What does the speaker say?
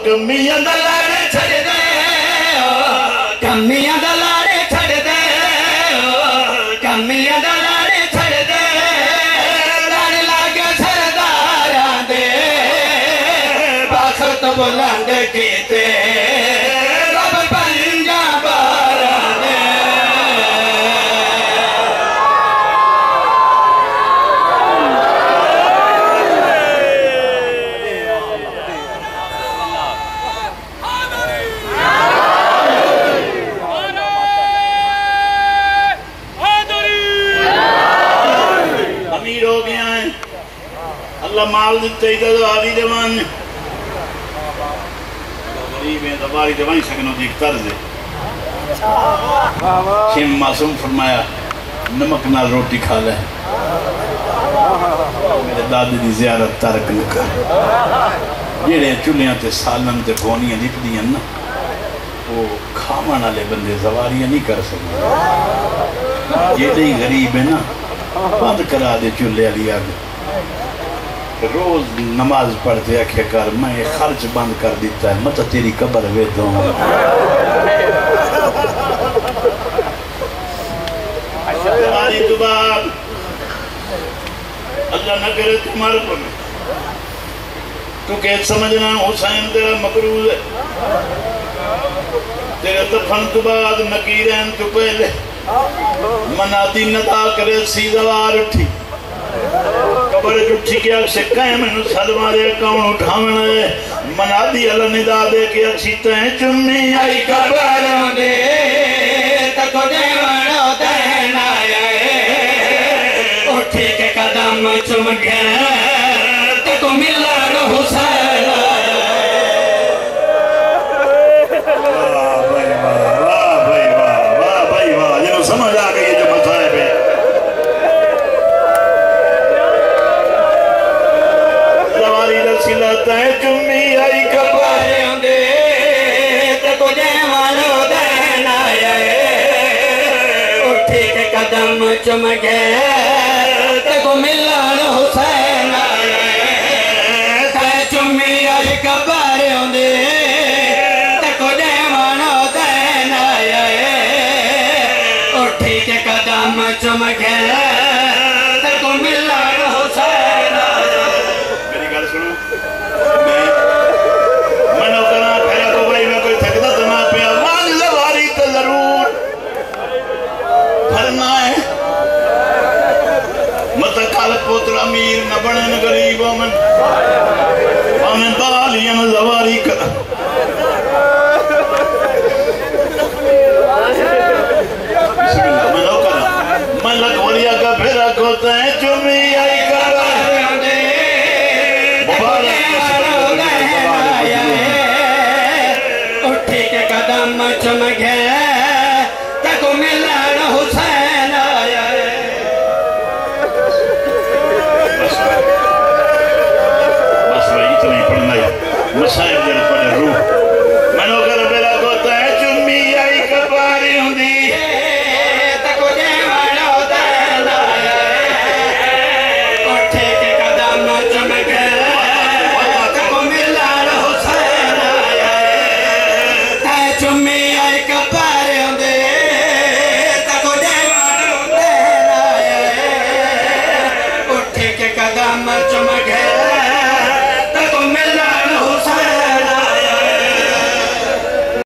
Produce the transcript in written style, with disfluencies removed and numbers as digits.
कमियां दा लाड़े छड़ दे कमियां दा लाड़े छड़ दे कमियां दा लाड़े छड़ दे लड़ लागे सरदारां दे बखत बुलंद कीते रब पंजा बारां दे माल दिते दवारी जवान गरीब है दवारी जवान सकनो देख तर्ज है शेम मासूम फरमाया नमक नाल रोटी खा ले मेरे दादे दी ज़ियारत तर्क न कर जेड़े चुल्हियां ते सालन ते गोनियां निकदियां ना वो खावन वाले बंदे ज़वारियां नहीं कर सकते जेड़े ही गरीब है ना बंद करा दे चुल्हे वाली अग रोज नमाज पढ़ते आखे कर मैं खर्च बंद कर देता है मत तेरी कब्र वे दो अल्लाह न करे तुम्हारे पर तू क्या समझना हुसैन तेरा मकरूज है तेरे दफन तो बाद नकीरैन तो पहले मनादी नदा करे सीधवार उठी कबर उठी के अक्से कहे मैंने सलवारे कौन उठावना है मनादी अल्लाह निदा दे के अक्सी तैं चुम्मी आई कबरों दे तको देवनो देना आए उठी के कदम चुम गए तको मिला रो हुसैन वाह भाई वाह ये समझ आ गई जो बताए पे सिलता है चुम्मी आई कबारों दे तको देवानो देना आए उठी के कदम चुम गए तको मिलन हुसैन आए चुम्मी आई कबारों दे तको देवानो देना आए उठी के कदम चुम गए तको मिलन हुसैन पुत्र अमीर न बने न गरीब में बालियां ज़वारी कर मैं लखवलिया का फेरा खोता है चुम्मी आई कबारों दे उठी के कदम चुम गए तको मिलन हुसैन आया मसाइब